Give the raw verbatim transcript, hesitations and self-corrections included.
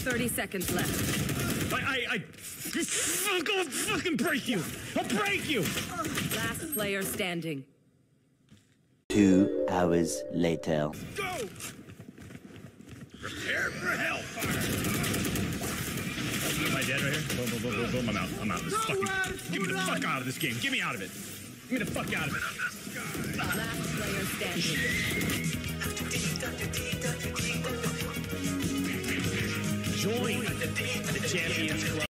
thirty seconds left. I, I, I... I'll go fucking break you! I'll break you! Last player standing. Two hours later. Go! Prepare for hellfire! Am I dead right here? Boom, boom, boom, boom, boom. I'm out. I'm out. This fucking... Get me the fuck out of this game. Get me out of it. Get me the fuck out of it. Last player standing. Join the Champions Club.